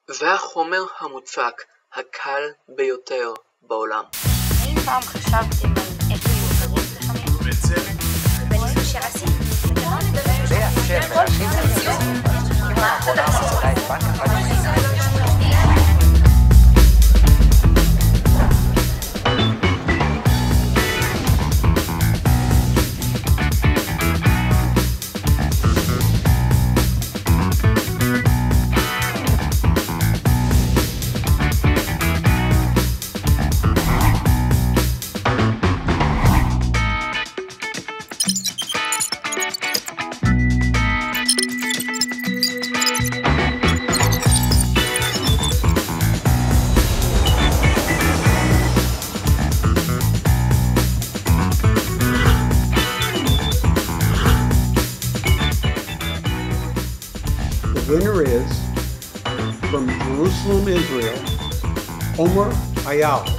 והחומר המוצק הקל ביותר בעולם. האם פעם חשבתם על איך הם מוכרים לפעמים? בצדק. בניסוי שעשיתי. The winner is, from Jerusalem, Israel, Omer Ayal.